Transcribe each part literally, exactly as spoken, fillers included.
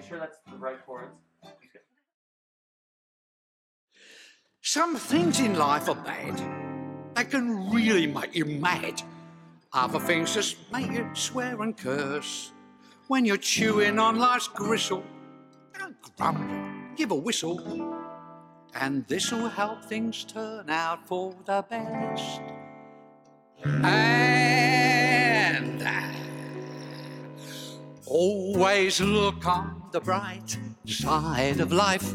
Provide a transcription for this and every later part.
you sure that's the right chords? Some things in life are bad. They can really make you mad. Other things just make you swear and curse. When you're chewing on life's gristle, don't grumble, give a whistle. And this'll help things turn out for the best. And uh, always look on the bright side of life.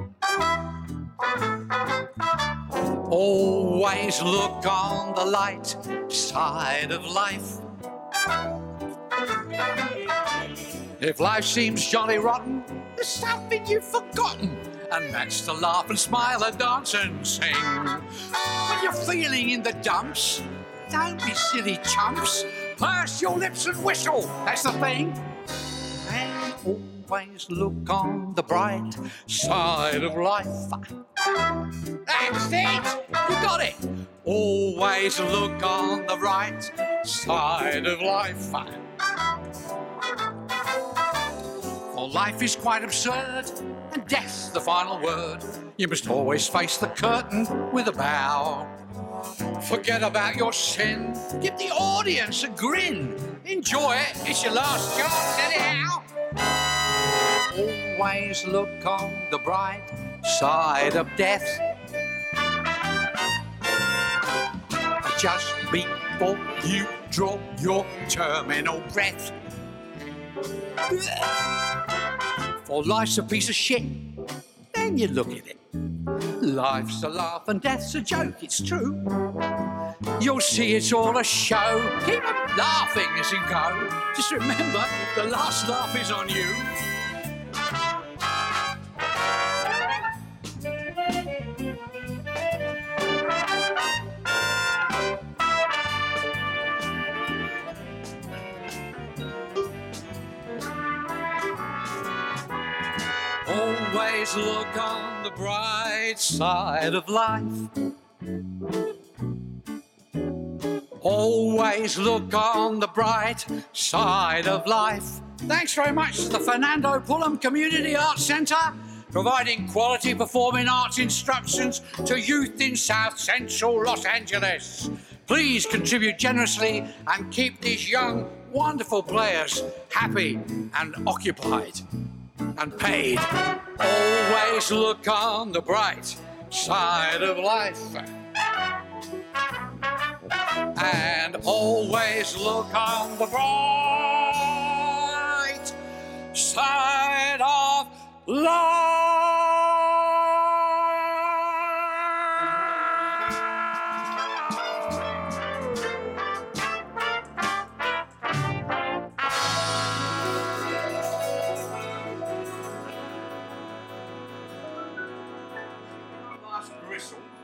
Always look on the light side of life. If life seems jolly rotten, there's something you've forgotten, and that's to laugh and smile and dance and sing. When you're feeling in the dumps, don't be silly chumps. Purse your lips and whistle, that's the thing. And always look on the bright side of life. That's it! You got it! Always look on the right side of life. For life is quite absurd, and death's the final word. You must always face the curtain with a bow. Forget about your sin, give the audience a grin. Enjoy it, it's your last chance anyhow. Always look on the bright side of death. Just before you draw your terminal breath. For life's a piece of shit, then you look at it. Life's a laugh and death's a joke, it's true. You'll see it's all a show. Keep on laughing as you go. Just remember, the last laugh is on you. Always look on the bright side of life. Always look on the bright side of life. Thanks very much to the Fernando Pullum Community Arts Centre, providing quality performing arts instructions to youth in South Central Los Angeles. Please contribute generously and keep these young, wonderful players happy and occupied. And paid. Always look on the bright side of life. And always look on the bright side of life. Gristle.